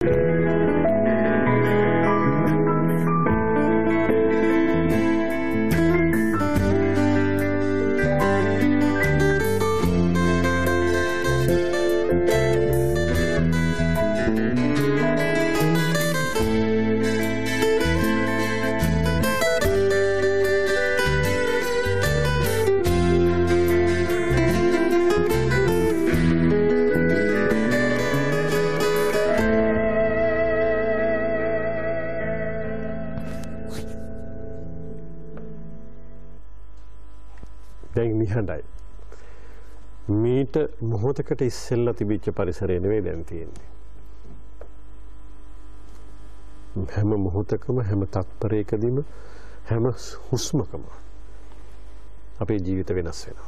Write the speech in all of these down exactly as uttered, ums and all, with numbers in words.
හඬයි. මීට මොහොතකට ඉස්සෙල්ලා තිබිච්ච පරිසරය නෙවෙයි දැන් තියෙන්නේ. හැම මොහොතකම හැම තත්පරයකදීම හැම හුස්මකම අපේ ජීවිත වෙනස් වෙනවා.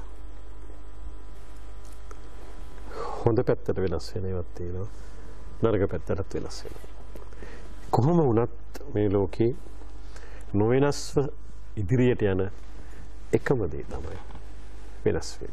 හොඳ පැත්තට වෙනස් වෙන ඒවාත් තියෙනවා. නරක පැත්තටත් වෙනස් වෙනවා. කොහොම වුණත් මේ ලෝකේ නොවෙනස්ව ඉදිරියට යන එකම දේ තමයි වෙනස් වීම.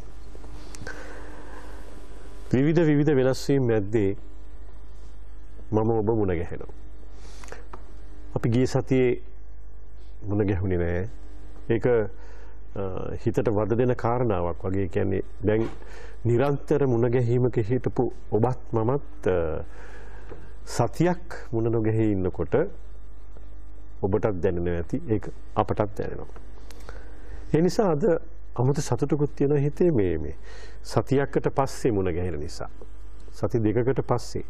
විවිධ විවිධ වෙනස් වීම් මැද්දේ මම ඔබ මුණ ගැහෙනවා. අපි ගිය සතියේ මුණ ගැහුණේ නෑ. ඒක හිතට වද දෙන කාරණාවක් වගේ. කියන්නේ දැන් නිරන්තර මුණ ගැහිමක හිටපු ඔබත් මමත් සතියක් මුණ නොගැහී ඉන්නකොට ඔබටත් දැනෙනවා ඇති. ඒක අපටත් දැනෙනවා. ඒ නිසා අද අමුතු සතුටකුත් තියෙනවා හිතේ මේ මේ සතියකට පස්සේ මුණ ගැහෙන නිසා. සති දෙකකට පස්සේ.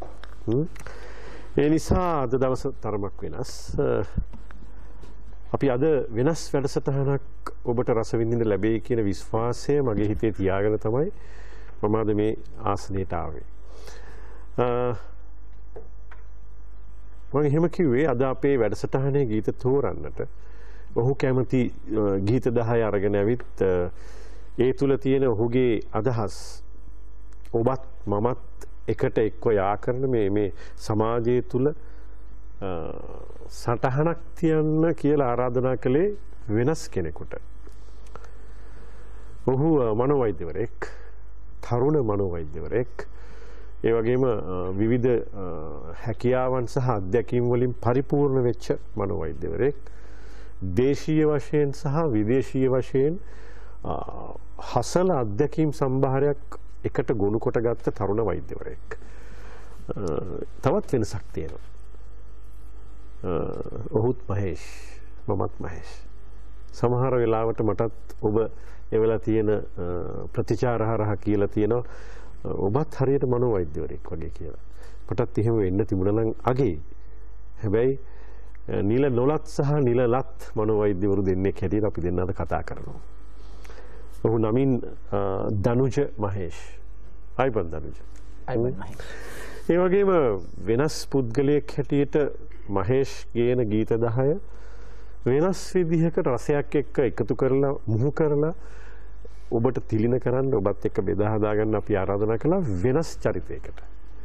ඒ නිසා අද දවස තරමක් වෙනස්. අපි අද වෙනස් වැඩසටහනක් ඔබට රස විඳින්න ලැබෙයි කියන විශ්වාසය මගේ හිතේ තියාගෙන තමයි මම අද මේ ආසනයට ආවේ. මම එහෙම කිව්වේ අද අපේ වැඩසටහනේ ගීත තෝරන්නට ඔහු කැමති ගීත දහය අරගෙන ඇවිත් ඒ තුල තියෙන ඔහුගේ අදහස් ඔබත් මමත් එකට එක්ව යා කරන මේ මේ සමාජය තුල සටහනක් තියන්න කියලා ආරාධනා කළේ වෙනස් කෙනෙකුට. ඔහු මනෝවෛද්‍යවරයෙක්, තරුණ මනෝවෛද්‍යවරයෙක්. ඒ වගේම විවිධ හැකියාවන් සහ අත්දැකීම් වලින් පරිපූර්ණ වෙච්ච මනෝවෛද්‍යවරයෙක්. දේශීය වශයෙන් සහ විදේශීය වශයෙන් හසල අත්දැකීම් සම්භාරයක් එකට ගොනු කොට ගත්ත තරුණ වෛද්‍යවරයෙක්. තවත් වෙනසක් තියෙනවා. ඔහුත් මහේෂ්, මමත් මහේෂ්. සමහර වෙලාවට මටත් ඔබ එවලා තියෙන ප්‍රතිචාර හරහා කියලා තියෙනවා ඔබත් හරියට මනෝවෛද්‍යවරයෙක් වගේ කියලා. මටත් එහෙම වෙන්න තිබුණා නම් අගේ. හැබැයි නිල නොලත් සහ නිලලත් මනෝවෛද්‍යවරු දෙන්නෙක් හැටියට අපි දෙන්න අද කතා කරනවා. ඔහු නමින් දනුජ මහේෂ්. අයිබන් දනුජ. අයිබන් මහේෂ්. ඒ වගේම වෙනස් පුද්ගලයෙක් හැටියට මහේෂ් ගේන ගීත දහය වෙනස් විදිහකට රසයක් එක්ක එකතු කරලා මුහු කරලා ඔබට තිලින කරන්න ඔබත් එක්ක බෙදා හදා ගන්න අපි ආරාධනා කළා වෙනස් චරිතයකට.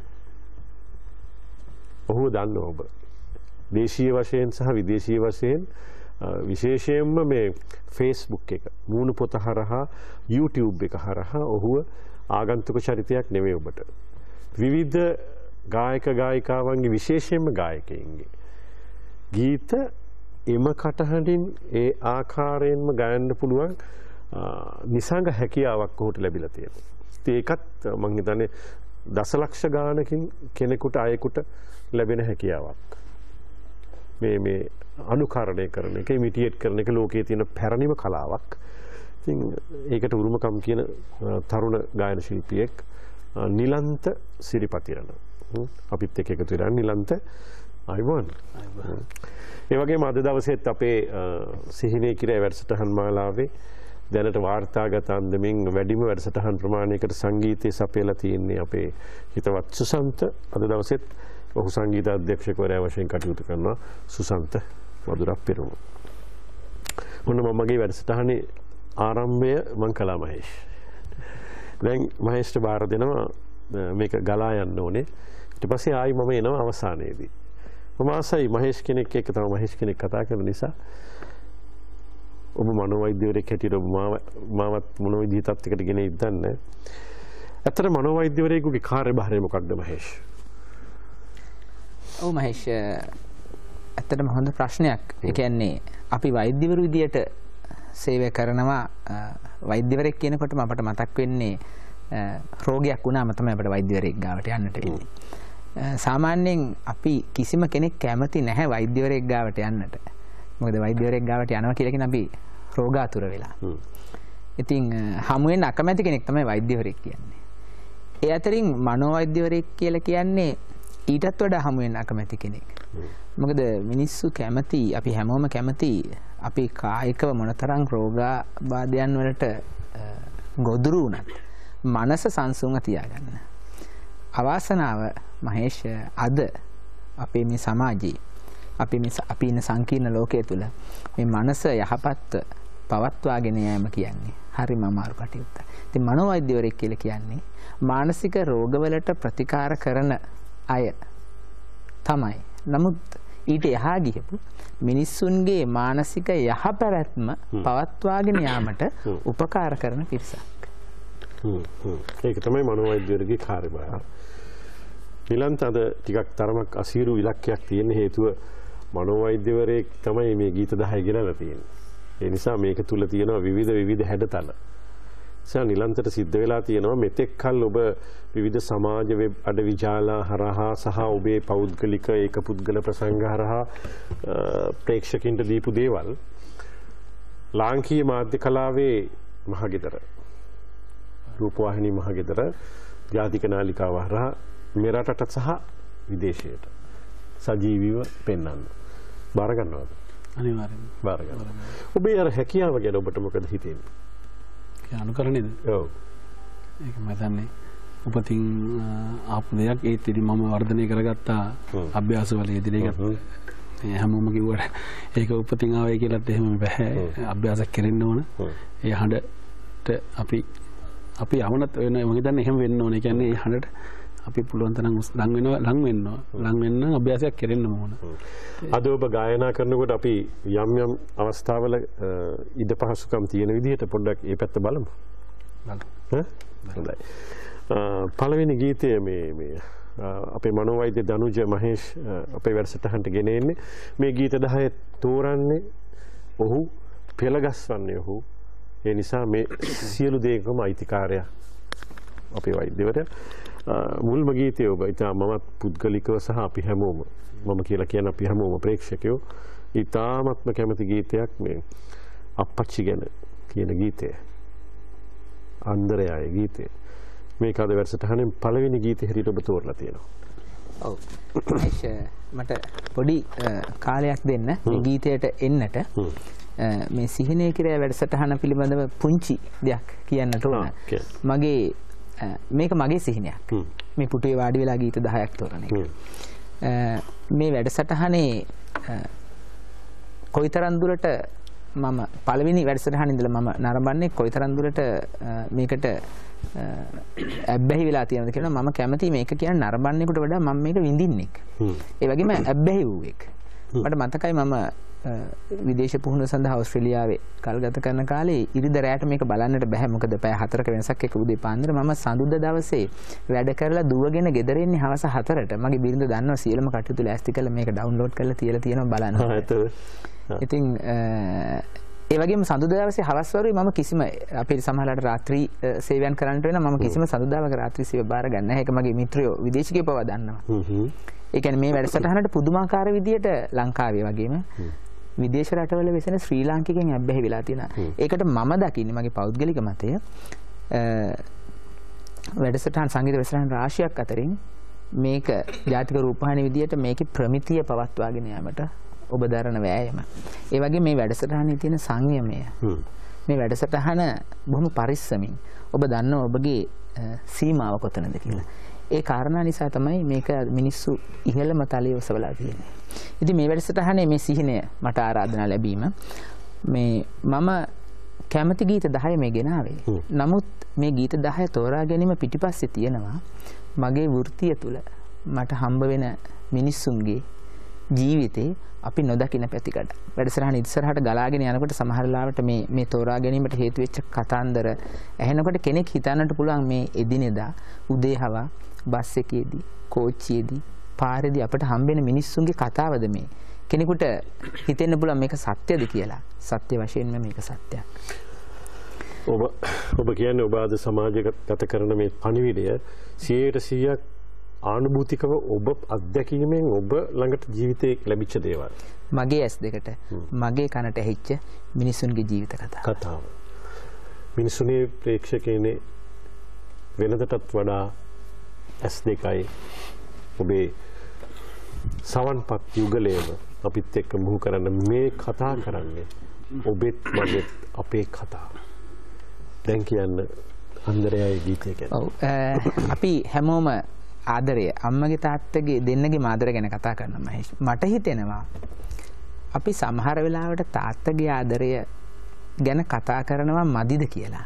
ඔහු දන්නවා ඔබ දේශීය වශයෙන් සහ විදේශීය වශයෙන් විශේෂයෙන්ම මේ Facebook එක, මූණු පොත හරහා, YouTube එක හරහා ඔහුව ආගන්තුක චරිතයක් නෙවෙයි ඔබට. විවිධ ගායක ගායිකාවන්ගේ විශේෂයෙන්ම ගායකයින්ගේ ගීත එම කටහඬින් ඒ ආකාරයෙන්ම ගයන්න පුළුවන් නිසංග හැකියාවක් ඔහුට ලැබිලා තියෙනවා. ඉතින් ඒකත් මම හිතන්නේ දසලක්ෂ ගානකින් කෙනෙකුට අයෙකුට ලැබෙන හැකියාවක්. මේ මේ අනුකරණය කරන එක, ඉමිටියේට් කරන එක ලෝකයේ තියෙන පැරණිම කලාවක්. ඉතින් ඒකට උරුමකම් කියන තරුණ ගායන ශිල්පියෙක් නිලන්ත සිරිපතිරණ. අපිත් එක්ක එකතු වෙලා නිලන්ත අයිබෝන්. ඒ වගේම අද දවසේත් අපේ සිහිනේ කිරේ වැඩසටහන් මාලාවේ දැනට වාර්තාගත අන්දමින් වැඩිම වැඩසටහන් ප්‍රමාණයකට සංගීතය සපයලා තියෙන්නේ අපේ හිතවත් සුසන්ත. අද දවසේත් ඔහු සංගීත අධ්‍යක්ෂකවරයා වශයෙන් කටයුතු කරනවා සුසන්ත වදුරක් පෙරමුණ. මොන මමගේ වැඩසටහනේ ආරම්භය මං කළා මහේෂ්. දැන් මහේෂ්ට බාර දෙනවා මේක ගලා යන්න ඕනේ. ඊට පස්සේ ආයි මම එනවා අවසානයේදී. මම ආසයි මහේෂ් කෙනෙක් එක්ක තමයි මහේෂ් කෙනෙක් කතා කරන නිසා ඔබ මනෝවෛද්‍යවරයෙක් හැටියට ඔබ මාවත් මොන විදිහේ තත්යකට ගෙන ඉද්දන්නේ. ඇත්තට මනෝවෛද්‍යවරයෙකුගේ කාර්යභාරය මොකක්ද මහේෂ්? ඔව් මහේෂ් ඇත්තටම හොඳ ප්‍රශ්නයක්. ඒ කියන්නේ අපි වෛද්‍යවරු විදියට සේවය කරනවා වෛද්‍යවරයෙක් කියනකොටම අපට මතක් වෙන්නේ රෝගයක් වුණාම තමයි අපිට වෛද්‍යවරයෙක් ගාවට යන්නට වෙන්නේ. සාමාන්‍යයෙන් අපි කිසිම කෙනෙක් කැමති නැහැ වෛද්‍යවරයෙක් ගාවට යන්නට. මොකද වෛද්‍යවරයෙක් ගාවට යනවා කියලා කියන අපි රෝගාතුර වෙලා. ඉතින් හමු වෙන අකමැති කෙනෙක් තමයි වෛද්‍යවරයෙක් කියන්නේ. ඒ අතරින් මනෝවෛද්‍යවරයෙක් කියලා කියන්නේ ඊටත් වඩා හමු වෙන අකමැති කෙනෙක්. මොකද මිනිස්සු කැමති අපි හැමෝම කැමති අපි කායිකව මොනතරම් රෝගාබාධයන් වලට ගොදුරු වුණත් මනස සංසුන්ව තියාගන්න. අවාසනාව මහේෂ් අද අපේ මේ සමාජයේ අපි මේ අපි ඉන්න සංකීර්ණ ලෝකයේ තුල මේ මනස යහපත් පවත්වාගෙන යෑම කියන්නේ හරිම අමාරු කටයුත්තක්. ඉතින් මනෝවෛද්‍යවරයෙක් කියලා කියන්නේ මානසික රෝගවලට ප්‍රතිකාර කරන අය තමයි. නමුත් ඊට එහා ගියපු මිනිස්සුන්ගේ මානසික යහපැවැත්ම පවත්වාගෙන යාමට උපකාර කරන පිරිසක්. ඒක තමයි මනෝවෛද්‍යවරගේ කාර්යභාරය. නිලන්ත අද ටිකක් තරමක් අසීරු ඉලක්කයක් තියෙන හේතුව මනෝවෛද්‍යවරයෙක් තමයි මේ ගීත දහය ගෙනලා තියෙන්නේ. ඒ නිසා මේක තුල තියෙනවා විවිධ විවිධ හැඩතල. නිසා නිලන්තට සිද්ධ වෙලා තියෙනවා මෙතෙක් කල් ඔබ විවිධ සමාජ වෙබ් අඩවි ජාලා හරහා සහ ඔබේ පෞද්ගලික ඒක පුද්ගල ප්‍රසංග හරහා ප්‍රේක්ෂකින්ට දීපු දේවල් ලාංකීය මාධ්‍ය කලාවේ මහගෙදර රූපවාහිනී මහගෙදර ජාතික නාලිකාව හරහා මේ රටට සහ විදේශයට සජීවීව පෙන්වන්න. බාර ගන්නවද? අනිවාර්යෙන්ම බාර ගන්නවා. ඔබේ අර හැකියාව ගැන ඔබට මොකද හිතෙන්නේ? ඒ අනුකරණයද? ඔව්. ඒක මම දන්නේ උපතින් ආපු දෙයක් ඒත් ඉතින් මම වර්ධනය කරගත්තා අභ්‍යාස වල යෙදিলা ගත්තා. ඒ හැමෝම කිව්වට ඒක උපතින් ආවයි කියලාත් එහෙම බෑ. අභ්‍යාස කරන්න ඕන. ඒ හඬට අපි අපි යවනත් වෙන මම හිතන්නේ එහෙම වෙන්න ඕනේ. කියන්නේ ඒ හඬට අපි පුළුවන් තරම් ලං වෙනවා ලං වෙනවා ලං වෙන්න අභ්‍යාසයක් කරන්න ඕන. අද ඔබ ගායනා කරනකොට අපි යම් යම් අවස්ථාවල ඉඩ පහසුකම් තියෙන විදිහට පොඩ්ඩක් ඒ පැත්ත බලමු. බලමු. හොඳයි. පළවෙනි ගීතය මේ මේ අපේ මනෝවෛද්‍ය දනුජ මහේෂ් අපේ වැඩසටහනට ගෙන එන්නේ මේ ගීත දහය තෝරන්නේ ඔහු පෙළගස්වන්නේ ඔහු. ඒ නිසා මේ සියලු දේකම අයිතිකාරයා අපේ වෛද්‍යවරයා. මුල්ම ගීතය ඔබ ඉතා මමත් පුද්ගලිකව සහ අපි හැමෝම මම කියලා කියන අපි හැමෝම ප්‍රේක්ෂකයෝ ඉතාමත්ම කැමති ගීතයක් මේ අප්පච්චි ගැන කියන ගීතය. අන්දරයාගේ ගීතය. මේක අද වැඩසටහනෙන් පළවෙනි ගීතය හැටියට ඔබ තෝරලා තියෙනවා. ඔව්. මට පොඩි කාලයක් දෙන්න මේ ගීතයට එන්නට මේ සිහිනය කිරය වැඩසටහන පිළිබඳව පුංචි දෙයක් කියන්නට ඕන. මගේ මේක මගේ සිහිනයක්. මේ පුටුවේ වාඩි වෙලා ගීත දහයක් තෝරන එක. මේ වැඩසටහනේ කොයිතරම් දුරට මම පළවෙනි වැඩසටහන ඉඳලා මම නරඹන්නේ කොයිතරම් දුරට මේකට ඇබ්බැහි වෙලා තියෙනවද කියලා මම කැමති මේක කියන නරඹන්නේකට වඩා මම මේක විඳින්නෙක්. ඒ වගේම ඇබ්බැහි වූෙක්. මට මතකයි මම විදේශ පුහුණුව සඳහා ඕස්ට්‍රේලියාවේ කල්ගත කරන කාලේ ඉරිද රැයට මේක බලන්නට බෑ. මොකද පැය හතරක වෙනසක් එක උදේ පාන්දර මම සඳුදා දවසේ වැඩ කරලා දුවගෙන ගෙදර එන්නේ හවස හතරට. මගේ බිරිඳ දන්නවා සියලුම කටයුතු ලෑස්ති කරලා මේක ඩවුන්ලෝඩ් කරලා තියලා තියෙනවා බලන්න. ඉතින් ඒ වගේම සඳුදා දවසේ හවස් වරුවේ මම කිසිම අපේ සමහරලාට රාත්‍රී සේවයන් කරන්නට වෙනවා. මම කිසිම සඳුදාවක රාත්‍රී සේවය බාර ගන්න නැහැ. ඒක මගේ මිත්‍රයෝ විදේශිකයෝ පවා දන්නවා. ඒ කියන්නේ මේ වැඩසටහනට පුදුමාකාර විදියට ලංකාවේ වගේම විදේශ රටවල වෙසෙන ශ්‍රී ලාංකිකයන් අබ්බැහි වෙලා තියෙනවා. ඒකට මම දකින්නේ මගේ පෞද්ගලික මතය වැඩසටහන් සංගීත වැඩසටහන් රාශියක් අතරින් මේක ජාතික රූපවාහිනී විදියට මේකේ ප්‍රමිතිය පවත්වාගෙන යාමට ඔබ දරන වෑයම. ඒ වගේ මේ වැඩසටහනේ තියෙන සංයමය. මේ වැඩසටහන බොහොම පරිස්සමින් ඔබ දන්නවා ඔබගේ සීමාව කොතනද කියලා. ඒ කාරණා නිසා තමයි මේක මිනිස්සු ඉහළම තලයේ ඔසවලා තියෙන්නේ. ඉතින් මේ වැඩසටහනේ මේ සිහිනය මට ආරාධනා ලැබීම මේ මම කැමති ගීත දහය මේ ගෙනාවේ. නමුත් මේ ගීත දහය තෝරා ගැනීම පිටිපස්සේ තියෙනවා මගේ වෘත්තිය තුල මට හම්බ වෙන මිනිස්සුන්ගේ ජීවිතේ අපි නොදකින පැතිකඩ. වැඩසටහන ඉස්සරහට ගලාගෙන යනකොට සමහර ලාවට මේ මේ තෝරා ගැනීමට හේතු වෙච්ච කතාන්දර ඇහෙනකොට කෙනෙක් හිතන්නට පුළුවන් මේ එදිනෙදා උදේ හවා බස් එකේදී කෝච්චියේදී පාරේදී අපට හම්බෙන මිනිස්සුන්ගේ කතාවද මේ? කෙනෙකුට හිතෙන්න පුළුවන් මේක සත්‍යද කියලා. සත්‍ය වශයෙන්ම මේක සත්‍යයක්. ඔබ ඔබ කියන්නේ ඔබ අද සමාජගත කරන මේ පණිවිඩය සියයට සීයක් ආනුභූතිකව ඔබ අත්දැකීමෙන් ඔබ ළඟට ජීවිතේ ලැබිච්ච දේවල්. මගේ ඇස් දෙකට මගේ කනට ඇහිච්ච මිනිසුන්ගේ ජීවිත කතාව. කතාව. මිනිසුනේ ප්‍රේක්ෂකයනේ වෙනදටත් වඩා ඇස් දෙකයි ඔබේ සවන්පත් යුගලේම අපිත් එක්ක මුහු කරන්න මේ කතා කරන්නේ ඔබෙත් මගෙත් අපේ කතාව. දැන් කියන්න අන්දරයයි ගීතය ගැන. ඔව් අපි හැමෝම ආදරය අම්මගේ තාත්තගේ දෙන්නගේ ආදරය ගැන කතා කරනවා මහේෂ්. මට හිතෙනවා අපි සමහර වෙලාවට තාත්තගේ ආදරය ගැන කතා කරනවා මදිද කියලා.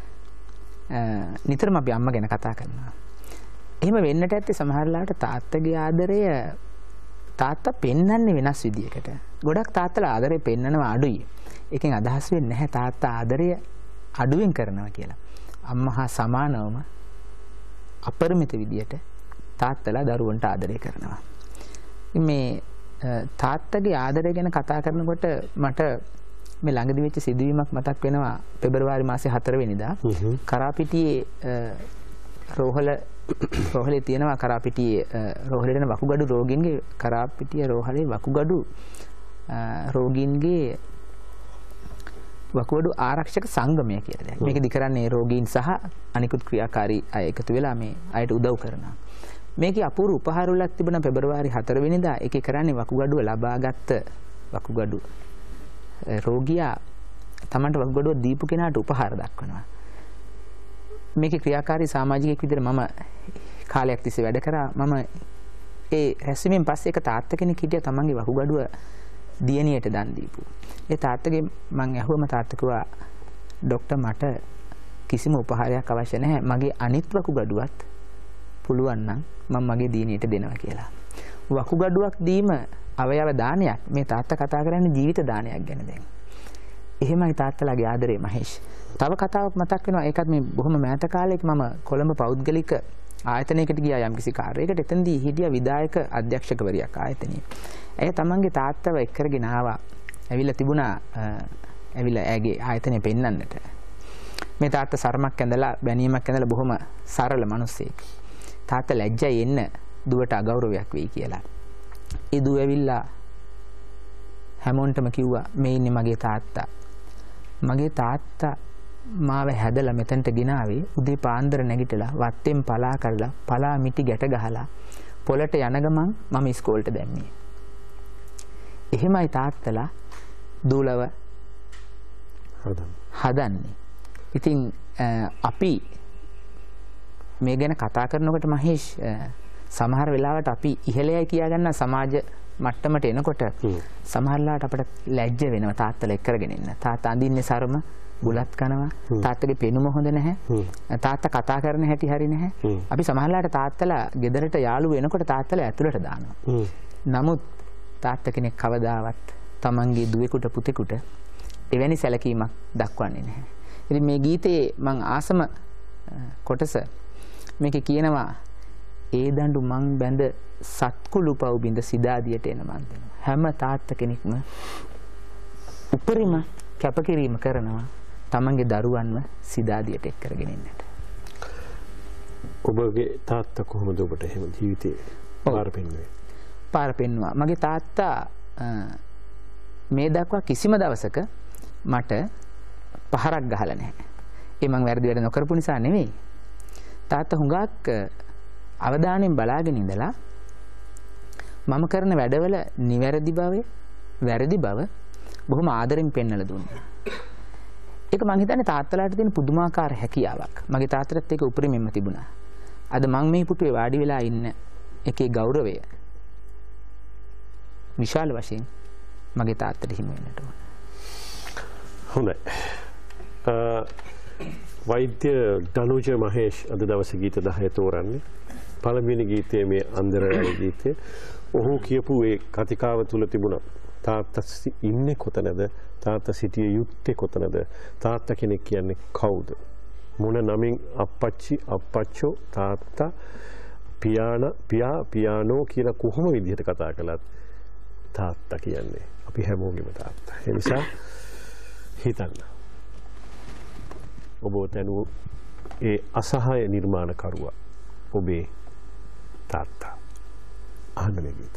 නිතරම අපි අම්මා ගැන කතා කරනවා. එහෙම වෙන්නට ඇත්තේ සමහර වෙලාවට තාත්තගේ ආදරය තාත්තා පෙන්වන්නේ වෙනස් විදියකට. ගොඩක් තාත්තලා ආදරේ පෙන්වනවා අඩුයි. ඒකෙන් අදහස් වෙන්නේ නැහැ තාත්තා ආදරය අඩුවෙන් කරනවා කියලා. අම්මා හා සමානවම අපරිමිත විදියට තාත්තලා දරුවන්ට ආදරය කරනවා. මේ තාත්තගේ ආදරය ගැන කතා කරනකොට මට මේ ළඟදී වෙච්ච සිදුවීමක් මතක් වෙනවා. පෙබරවාරි මාසේ හතර වෙනිදා කරාපිටියේ රෝහල රෝහලේ තියෙනවා කරාපිටියේ රෝහලේ යන වකුගඩු රෝගීන්ගේ කරාපිටිය රෝහලේ වකුගඩු රෝගීන්ගේ වකුගඩු ආරක්ෂක සංගමය කියලා දෙයක්. මේකෙදි කරන්නේ රෝගීන් සහ අනිකුත් ක්‍රියාකාරී අය එකතු වෙලා මේ අයට උදව් කරනවා. මේකේ අපූර්ව උපහාරවලක් තිබුණා පෙබරවාරි හතර වෙනිදා. ඒකේ කරන්නේ වකුගඩුව ලබාගත් වකුගඩු රෝගියා තමන්ට වකුගඩුව දීපු කෙනාට උපහාර දක්වනවා. මේකේ ක්‍රියාකාරී සමාජිකයෙක් විදිහට මම කාලයක් තිස්සේ වැඩ කරා. මම ඒ රැස්වීමෙන් පස්සේ එක තාත්තා කෙනෙක් හිටියා තමන්ගේ වකුගඩුව දියණියට දන් දීපු. ඒ තාත්තගේ මං ඇහුවම තාත්තා කිව්වා ડોක්ටර් මට කිසිම උපහාරයක් අවශ්‍ය නැහැ. මගේ අනිත් වකුගඩුවත් පුළුවන් නම් මම මගේ දියණියට දෙනවා කියලා. වකුගඩුවක් දීම අවයව දානයක්. මේ තාත්තා කතා කරන්නේ ජීවිත දානයක් ගැන දැන්. එහෙමයි තාත්තලාගේ ආදරේ මහේෂ්. තව කතාවක් මතක් වෙනවා. ඒකත් මේ බොහොම මෑත කාලයක මම කොළඹ පෞද්ගලික ආයතනයකට ගියා යම්කිසි කාර්යයකට. එතනදී හිටියා විධායක අධ්‍යක්ෂකවරියක් ආයතනයේ. ඇය තමන්ගේ තාත්තව එක් කරගෙන ආවා. ඇවිල්ලා තිබුණා ඇවිල්ලා ඇගේ ආයතනය පෙන්වන්නට. මේ තාත්තා සරමක් ඇඳලා බැනීමක් ඇඳලා බොහොම සරල මිනිස්සෙක්. තාත්තා ලැජ්ජයි එන්න දුවට අගෞරවයක් වෙයි කියලා. ඒ දුව ඇවිල්ලා හැමෝන්ටම කිව්වා මේ ඉන්නේ මගේ තාත්තා. මගේ තාත්තා මාව හැදලා මෙතනට ගෙනාවේ උදේ පාන්දර නැගිටලා වත්තෙන් පලා කරලා පලා මිටි ගැට ගහලා පොළට යන ගමන් මම ඉස්කෝලේට දැම්මේ. එහෙමයි තාත්තලා දූලව හදන්නේ. ඉතින් අපි මේ ගැන කතා කරනකොට මහේෂ් සමහර වෙලාවට අපි ඉහළයයි කියා ගන්න සමාජ මට්ටමට එනකොට සමහරලාට අපිට ලැජ්ජ වෙනවා තාත්තලා එක්කරගෙන ඉන්න. තාත්තා අඳින්නේ සරම බුලත් කනවා. තාත්තගේ පෙනුම හොඳ නැහැ. තාත්තා කතා කරන හැටි හරි නැහැ. අපි සමහරලාට තාත්තලා ගෙදරට යාළු වෙනකොට තාත්තලා ඇතුළට දානවා. නමුත් තාත්තා කෙනෙක් කවදාවත් තමන්ගේ දුවෙකුට පුතෙකුට එවැනි සැලකීමක් දක්වන්නේ නැහැ. ඉතින් මේ ගීතයේ මං ආසම කොටස මේකේ කියනවා ඒ දඬු මං බැඳ සත්කුළු පව් බිඳ සිදාදියට එන මන් දෙනවා. හැම තාත්තා කෙනෙක්ම උපරිම කැපකිරීම කරනවා තමන්ගේ දරුවන්ව සිදාදියට එක් කරගෙන ඉන්නට. ඔබගේ තාත්තා කොහොමද ඔබට එහෙම ජීවිතේ පාර පෙන්වන්නේ? පාර පෙන්වුවා. මගේ තාත්තා මේ දක්වා කිසිම දවසක මට පහරක් ගහලා නැහැ. ඒ මං වැරදි වැඩ නොකරපු නිසා නෙවෙයි. තාත්තා හුඟක් අවධානයෙන් බලාගෙන ඉඳලා මම කරන වැඩවල නිවැරදි බව, වැරදි බව බොහොම ආදරෙන් පෙන්වලා දුන්නා. ඒක මං හිතන්නේ තාත්තලාට තියෙන පුදුමාකාර හැකියාවක්. මගේ තාත්තටත් ඒක උපරිමයෙන්ම තිබුණා. අද මං මේ පුටුවේ වාඩි වෙලා ඉන්න එකේ ගෞරවය විශාල වශයෙන් මගේ තාත්තට හිමි වෙන්නට ඕන. හොඳයි. වෛද්‍ය ධනුජ මහේෂ් අද දවසේ ගීත දහය තෝරන්නේ. පළවෙනි ගීතයේ මේ අන්දරය ගීතය. ඔහු කියපු ඒ කතිකාව තුල තිබුණා තාත්තා ඉන්නේ කොතනද? තාත්තා සිටිය යුත්තේ කොතනද? තාත්තා කෙනෙක් කියන්නේ කවුද? මොන නමින් අප්පච්චි අප්පච්චෝ තාත්තා පියාන පියා පියානෝ කියලා කොහොම විදිහට කතා කළත් තාත්තා කියන්නේ අපි හැමෝගෙම තාත්තා. ඒ නිසා හිතන්න. ඔබ තනු ඒ අසහාය නිර්මාණකරුවා ඔබේ තාත්තා. අහන්න මේ ගීතය.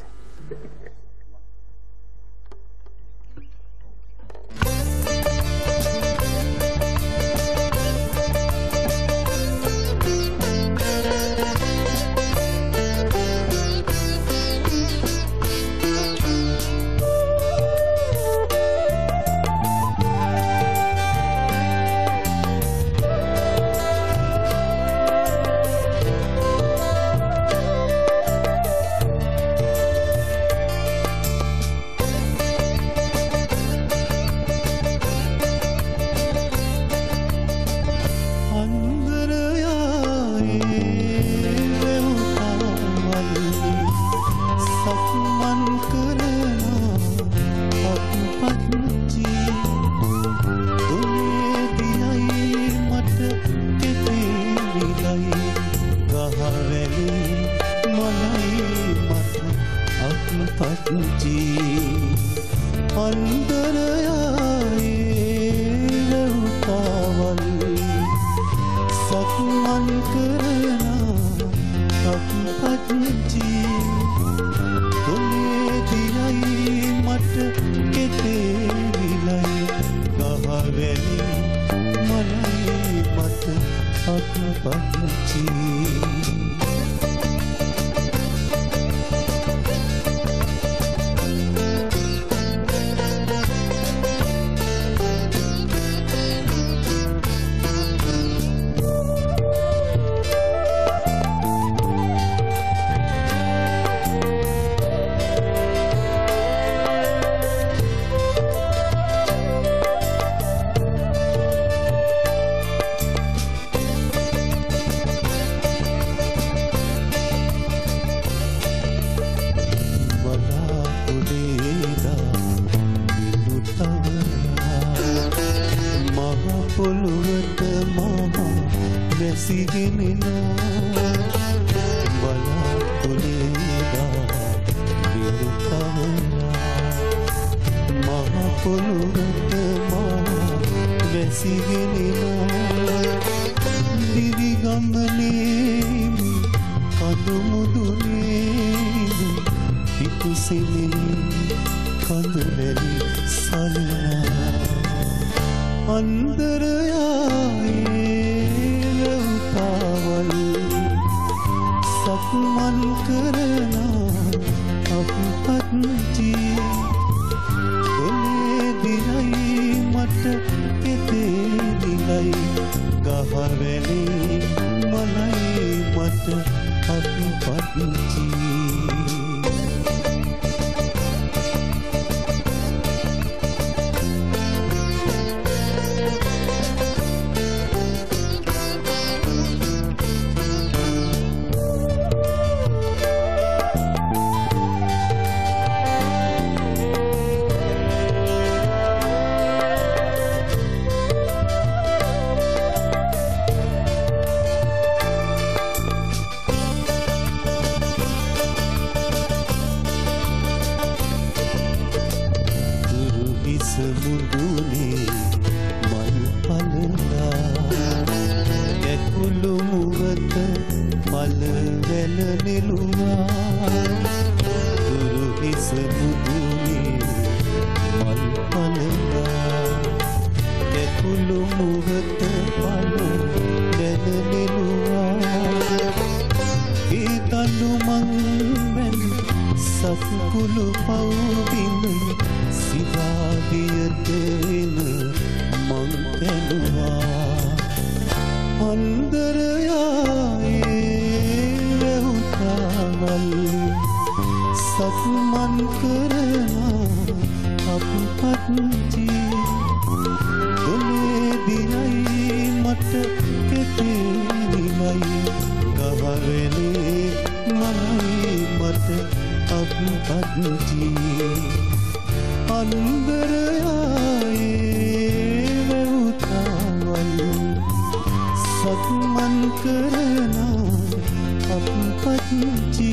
සක්මන් කරන අප පච්චි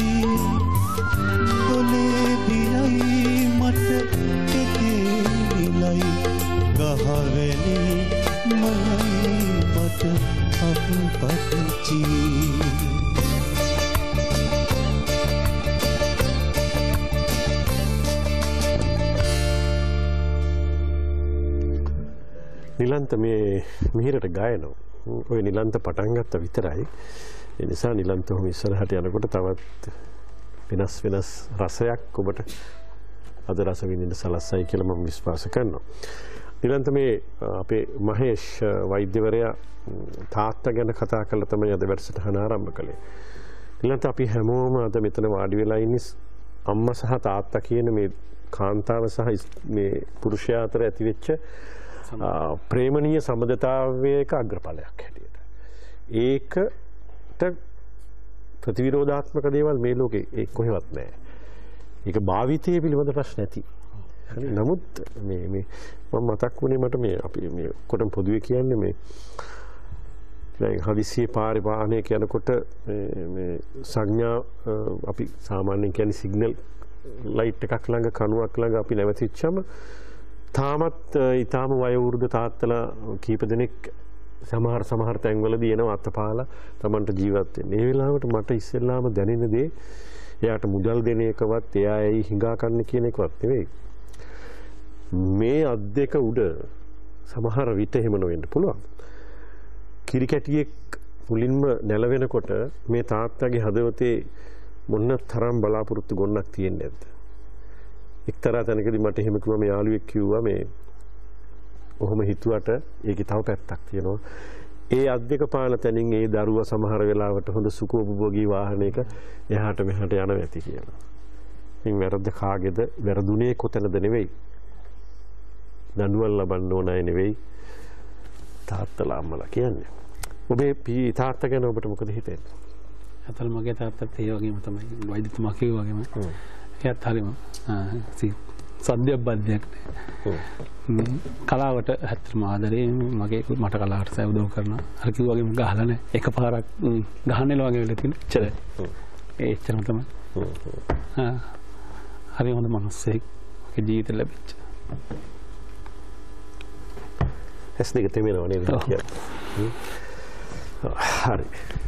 කොලේ දියයි මට එකේ විලයි ගහවැලි මලයි මට අප පච්චි නිලන්ත මේ මිහිරට ගායනවා. ඔය නිලන්ත පටන් ගත්ත විතරයි. ඒ නිසා නිලන්ත ඔහොම ඉස්සරහට යනකොට තවත් වෙනස් වෙනස් රසයක් ඔබට අද රස විඳින්න සලස්සයි කියලා මම විශ්වාස කරනවා. නිලන්ත මේ අපේ මහේෂ් වෛද්‍යවරයා තාත්තා ගැන කතා කරලා තමයි අද වැඩසටහන ආරම්භ කළේ. නිලන්ත අපි හැමෝම අද මෙතන වාඩි වෙලා ඉන්නේ අම්මා සහ තාත්තා කියන මේ කාන්තාව සහ මේ පුරුෂයා අතර ඇතිවෙච්ච ප්‍රේමණීය සම්බන්ධතාවයක අග්‍රඵලයක් හැටියට. ඒකට ප්‍රතිවිරෝධාත්මක දේවල් මේ ලෝකේ ඒ කොහෙවත් නැහැ. ඒක භාවිතයේ පිළිබඳ ප්‍රශ්න ඇති. නමුත් මේ මේ මම මතක් වුණේ මට මේ අපි මේ කොටම පොදුවේ කියන්නේ මේ දැන් හදිසියේ පාරේ වාහනේ යනකොට මේ මේ සංඥා අපි සාමාන්‍යයෙන් කියන්නේ සිග්නල් ලයිට් එකක් ළඟ කණුවක් ළඟ අපි නැවතිච්චම තාමත් ඊටාම වයෝවෘද්ධ තාත්තලා කීප දෙනෙක් සමහර සමහර තැන්වලදී එනවා අතපාලා Tamanට ජීවත් වෙන්න. ඒ වෙලාවට මට ඉස්සෙල්ලාම දැනෙන දේ එයාට මුදල් දෙන එකවත් එයා ඇයි හිඟා කන්නේ කියන එකවත් නෙවෙයි. මේ අත් දෙක උඩ සමහර විට එහෙම නොවෙන්න පුළුවන්. කිරි කැටියෙක් මුලින්ම නැලවෙනකොට මේ තාත්තගේ හදවතේ මොන තරම් බලාපොරොත්තු ගොන්නක් තියෙන්නේ නැද්ද? එක්තරා තැනකදී මට එහෙම කිව්වා මේ යාළුවෙක් කිව්වා මේ ඔහොම හිතුවට ඒකේ තව පැත්තක් තියෙනවා. ඒ අත් දෙක පාන තැනින් ඒ දරුවා සමහර වෙලාවට හොඳ සුඛෝපභෝගී වාහනයක එහාට මෙහාට යනවා ඇති කියලා. ඉතින් වැරද්ද කාගේද? වැරදුනේ කොතනද නෙවෙයි. දඬුවම් ලබන්න ඕන අය නෙවෙයි. තාත්තලා අම්මලා කියන්නේ. ඔබේ පී තාත්තා ගැන ඔබට මොකද හිතෙන්නේ? අතල් මගේ තාත්තත් ඒ වගේම තමයි වෛද්‍යතුමා කිව්වා වගේම. එයාත් හරිම සද්දයක් බද්දයක් නෑ. කලාවට ඇත්තටම ආදරේ මගේ මට කලාවට සෑ උදව් කරනවා. අර කිව්වා වගේම ගහලා නෑ. එකපාරක් ගහන්නේල වගේ වෙලා තියෙන. එච්චරයි. ඒ එච්චරම තමයි. ආ හරි හොඳ මිනිස්සෙක් මගේ ජීවිත ලැබිච්ච. ඇස් දෙක තෙමෙනවා නේද කියන්නේ. හරි.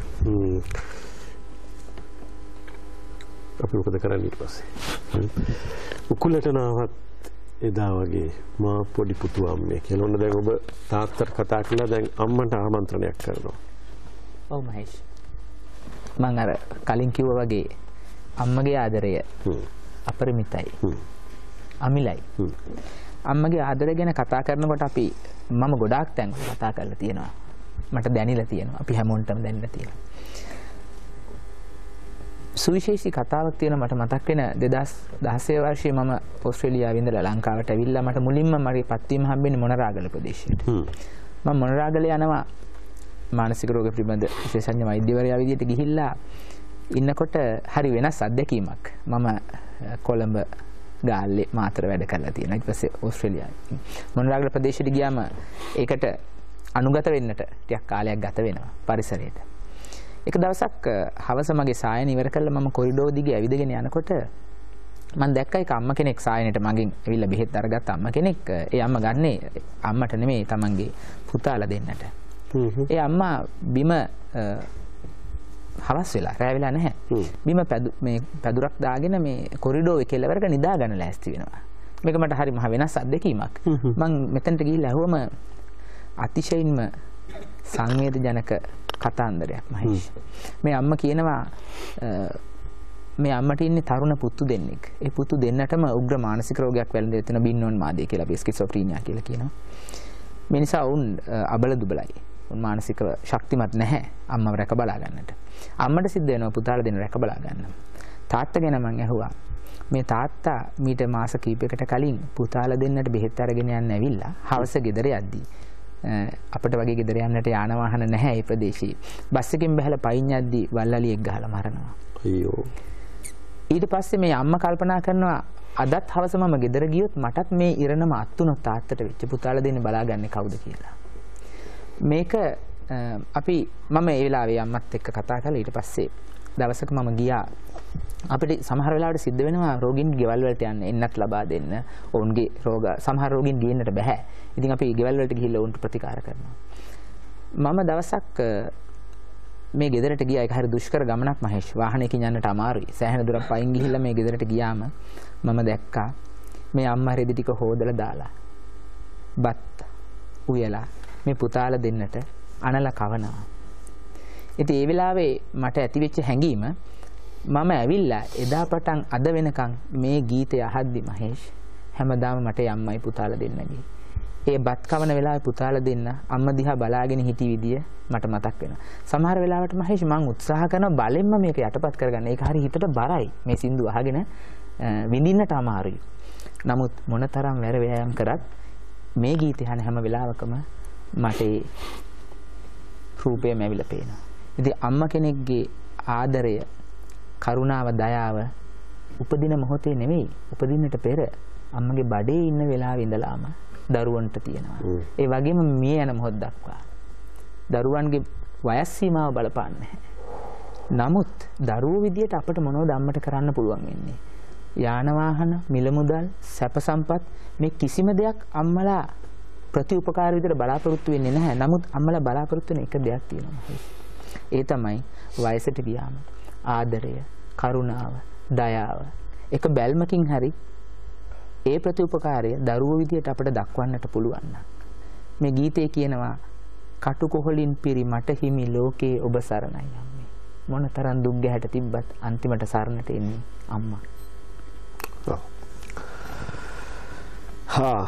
අපි මොකද කරන්නේ ඊට පස්සේ? උකුලට නාවත් එදා වගේ මා පොඩි පුතු අම්මේ කියලා. ඔන්න දැන් ඔබ තාත්තට කතා කළා දැන් අම්මට ආමන්ත්‍රණයක් කරනවා. ඔව් මහේෂ්. මම අර කලින් කිව්වා වගේ අම්මගේ ආදරය අපරිමිතයි. අමිලයි. අම්මගේ ආදරය ගැන කතා කරනකොට අපි මම ගොඩාක් තැන් කතා කරලා තියෙනවා. මට දැනෙලා තියෙනවා. අපි හැමෝටම දැනෙලා තියෙනවා. සුවිශේෂී කතාවක් තියෙනවා මට මතක් වෙන දෙදාස් දහසය වර්ෂයේ මම ඕස්ට්‍රේලියාවේ ඉඳලා ලංකාවට ඇවිල්ලා මට මුලින්ම මගේ පත්වීම හම්බෙන්නේ මොනරාගල ප්‍රදේශයට. මම මොනරාගල යනවා මානසික රෝග පිළිබඳ විශේෂඥ වෛද්‍යවරයා විදිහට ගිහිල්ලා ඉන්නකොට හරි වෙනස් අත්දැකීමක්. මම කොළඹ ගාල්ලේ මාතර වැඩ කරලා තියෙනවා. ඊට පස්සේ ඕස්ට්‍රේලියාවේ මොනරාගල ප්‍රදේශයට ගියාම ඒකට අනුගත වෙන්නට ටිකක් කාලයක් ගත වෙනවා පරිසරයට. එක දවසක් හවස මගේ සායන ඉවර කළා මම කොරිඩෝර් දිගේ ඇවිදගෙන යනකොට මම දැක්කා එක අම්ම කෙනෙක් සායනයට මගෙන් ඇවිල්ලා බෙහෙත් අරගත්ත අම්ම කෙනෙක්. ඒ අම්ම ගන්නේ අම්මට නෙමෙයි තමන්ගේ පුතාලා දෙන්නට. ඒ අම්මා බිම හවස් වෙලා රැ වෙලා නැහැ. බිම මේ පැදුරක් දාගෙන මේ කොරිඩෝර් එකේ කෙළවරක නිදා ගන්න ලෑස්ති වෙනවා. මේක මට හරි මහ වෙනස් අත්දැකීමක්. මම මෙතනට ගිහිල්ලා අහුවම අතිශයින්ම සංවේදජනක කතාන්දරයක් මහේෂ්. මේ අම්මා කියනවා මේ අම්මට ඉන්නේ තරුණ පුතු දෙන්නෙක්. ඒ පුතු දෙන්නටම උග්‍ර මානසික රෝගයක් වැළඳ තියෙන බින්නෝන් මාදිය කියලා අපි ස්කිසොෆ්‍රීනියා කියලා කියනවා. මේ නිසා වුන් අබල දුබලයි. උන් මානසික ශක්තිමත් නැහැ අම්මව රැක බලා ගන්නට. අම්මට සිද්ධ වෙනවා පුතාලා දෙන්න රැක බලා ගන්න. තාත්තා ගැන මං ඇහුවා. මේ තාත්තා මීට මාස කිහිපයකට කලින් පුතාලා දෙන්නට බෙහෙත් අරගෙන යන්න ඇවිල්ලා හවස ගෙදර යද්දී අපිට වගේ ගෙදර යන්නට යාන වාහන නැහැ මේ ප්‍රදේශයේ. බස් එකෙන් බහලා පයින් යද්දී වල්ලලියෙක් ගහලා මරනවා. අයියෝ. ඊට පස්සේ මේ අම්මා කල්පනා කරනවා අදත් හවස මම ගෙදර ගියොත් මටත් මේ ඉරණම අත්තුනොත් තාත්තට වෙච්ච පුතාලා දෙන්න බලාගන්නේ කවුද කියලා. මේක අපි මම ඒ වෙලාවේ අම්මත් එක්ක කතා කරලා ඊට පස්සේ දවසක මම ගියා අපිට සමහර වෙලාවට සිද්ධ වෙනවා රෝගීන්ගේ ගෙවල් වලට යන්න එන්නත් ලබා දෙන්න. ඔවුන්ගේ රෝග සමහර රෝගීන් ගේන්නට බෑ. ඉතින් අපි ගෙවල් වලට ගිහිල්ලා ඔවුන්ට ප්‍රතිකාර කරනවා. මම දවසක් මේ ගෙදරට ගියා. ඒක හරි දුෂ්කර ගමනක් මහේෂ්. වාහනයකින් යන්නට අමාරුයි. සෑහෙන දුරක් පයින් ගිහිල්ලා මේ ගෙදරට ගියාම මම දැක්කා මේ අම්මා රෙදි ටික හොදලා දාලා බත් උයලා මේ පුතාලා දෙන්නට අනලා කවනවා. ඉතින් ඒ වෙලාවේ මට ඇතිවෙච්ච හැඟීම මම ඇවිල්ලා එදා පටන් අද වෙනකන් මේ ගීතය අහද්දි මහේෂ් හැමදාම මට අම්මයි පුතාලා දෙන්නගේ. ඒ බත් කවන වෙලාවේ පුතාලා දෙන්න අම්මා දිහා බලාගෙන හිටි විදිය මට මතක් වෙනවා. සමහර වෙලාවට මහේෂ් මම උත්සාහ කරන බලෙන්ම මේක යටපත් කරගන්න. ඒක හරි හිතට බරයි. මේ සින්දු අහගෙන විඳින්නට අමාරුයි. නමුත් මොනතරම් වැර වෑයම් කරත් මේ ගීතය අහන හැම වෙලාවකම මට රූපයම ඇවිල්ලා පේනවා. ඉතින් අම්මා කෙනෙක්ගේ ආදරය, කරුණාව, දයාව උපදින මොහොතේ නෙවෙයි, උපදින්නට පෙර අම්මගේ බඩේ ඉන්න වෙලාවෙ ඉඳලාම දරුවන්ට තියෙනවා. ඒ වගේම මිය යන මොහොත දක්වා දරුවන්ගේ වයස් සීමාව බලපාන්නේ නැහැ. නමුත් දරුවෝ විදියට අපිට මොනවද අම්මට කරන්න පුළුවන් වෙන්නේ? යාන වාහන, මිල මුදල්, සැප සම්පත් මේ කිසිම දෙයක් අම්මලා ප්‍රතිඋපකාර විදියට බලාපොරොත්තු වෙන්නේ නැහැ. නමුත් අම්මලා බලාපොරොත්තු වෙන එක දෙයක් තියෙනවා. ඒ තමයි වයසට ගියාම ආදරය, කරුණාව, දයාව. එක බැල්මකින් හරි ඒ ප්‍රතිඋපකාරය දරුවෝ විදියට අපිට දක්වන්නට පුළුවන් නම් මේ ගීතේ කියනවා කටුකොහලින් පිරි මට හිමි ලෝකේ ඔබ සරණයි අම්මේ. මොනතරම් දුක් ගැහැට තිබ්බත් අන්තිමට සරණට එන්නේ අම්මා. හා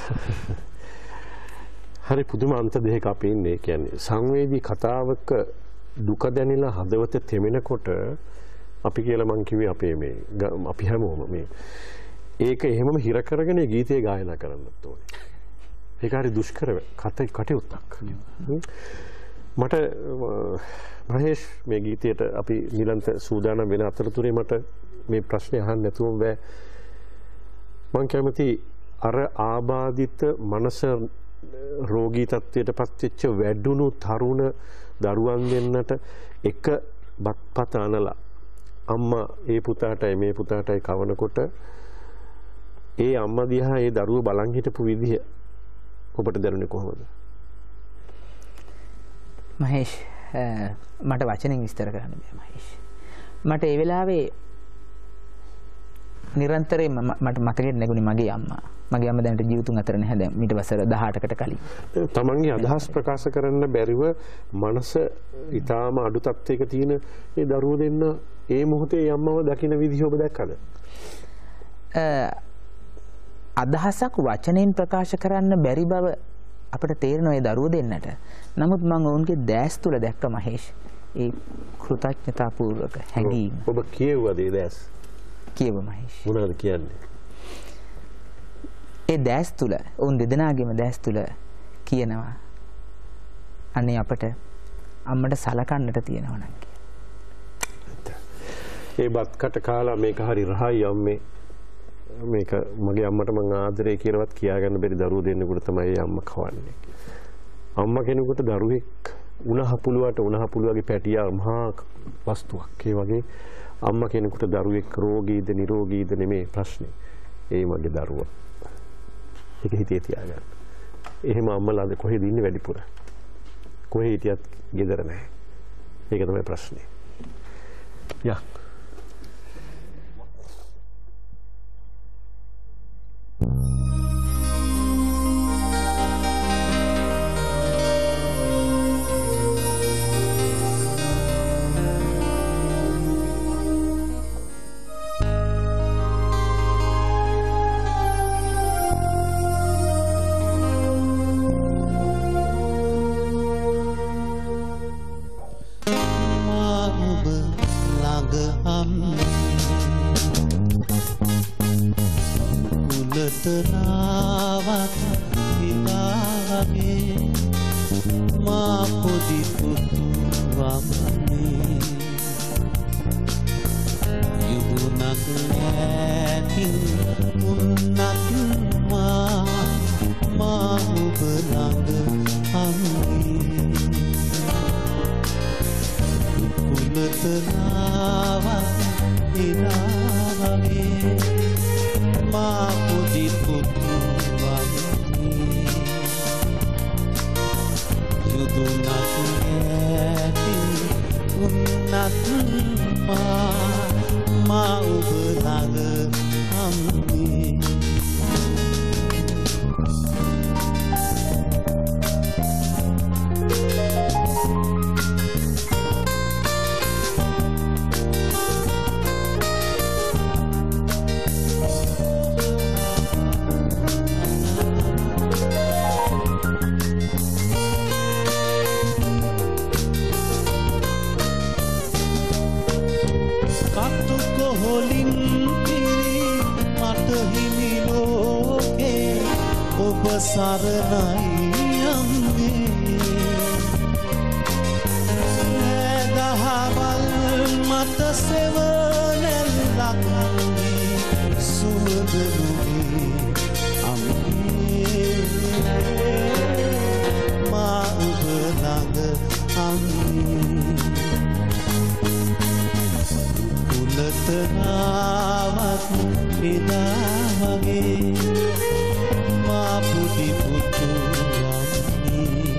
හරි පුදුම අන්ත දෙකක් අපි ඉන්නේ. කියන්නේ සංවේදී කතාවක දුක දැනෙලා හදවත තෙමෙනකොට අපි කියලා මං කිව්වේ අපේ මේ අපි හැමෝම මේ ඒක එහෙමම හිර කරගෙන ගීතේ ගායනා කරන්නත් ඕනේ. ඒක හරි දුෂ්කර කටයුත්තක්. මට මහේෂ් මේ ගීතයට අපි නිලන්ත සූදානම් වෙන අතරතුරේ මට මේ ප්‍රශ්නේ අහන්න නැතුවම බෑ. මං කැමති අර ආබාධිත මනස රෝගී තත්ත්වයට පත් වෙච්ච වැඩුණු තරුණ දරුවන් දෙන්නට එක බත්පත අනලා අම්මා ඒ පුතාටයි මේ පුතාටයි කවනකොට ඒ අම්මා දිහා ඒ දරුවෝ බලන් හිටපු විදිහ ඔබට දැනුනේ කොහොමද? මහේෂ් මට වචනෙන් විස්තර කරන්න බෑ මහේෂ්. මට ඒ වෙලාවේ නිරන්තරයෙන් මට මතකෙට නැගුණේ මගේ අම්මා. මගේ අම්මා දැනට ජීවිතුන් අතර නැහැ දැන් ඊට වසර දහඅටකට කලින්. තමන්ගේ අදහස් ප්‍රකාශ කරන්න බැරිව මනස ඊටාම අඩු තත්ත්වයක තියෙන ඒ දරුවෝ දෙන්න ඒ මොහොතේ අම්මව දකින්න විදිහ ඔබ දැක්කද? අදහසක් වචනෙන් ප්‍රකාශ කරන්න බැරි බව අපිට තේරෙනවා ඒ දරුවෝ දෙන්නට. නමුත් මම ඔවුන්ගේ දැස් තුල දැක්ක මහේෂ් ඒ කෘතඥතාපූර්වක හැඟීම්. ඔබ කියුවද ඒ දැස්? කියව මහේෂ්. මොනවද කියන්නේ? ඒ දැස් තුල ඔවුන් දෙදෙනාගේම දැස් තුල කියනවා අනේ අපට අම්මට සලකන්නට තියෙනවා නම් කියලා. ඒ බත් කට කාලා මේක හරි රහයි අම්මේ මේක මගේ අම්මට මං ආදරේ කියලාවත් කියාගන්න බැරි දරුවෝ දෙන්නෙකුට තමයි අම්මා කවන්නේ. අම්මා කෙනෙකුට දරුවෙක් උණහපුලුවට උණහපුලුවගේ පැටියා මහා වස්තුවක්. ඒ වගේ අම්මා කෙනෙකුට දරුවෙක් රෝගීද නිරෝගීද නෙමේ ප්‍රශ්නේ. ඒ මගේ දරුවා. ඒක හිතේ තියාගන්න. එහෙම අම්මලාද කොහෙද ඉන්නේ වැඩිපුර? කොහේ හිටියත් ගෙදර නැහැ. ඒක තමයි ප්‍රශ්නේ. යා කුලතනා සරණයි අම්මේ දහවල් මත සෙවණැල්ලක් සුවඳ නුනේ අම්මේ මා ඔබ ළඟ අම්මේ උලත නාවත් එදා වගේ මා පුටි පුතු අම්මේ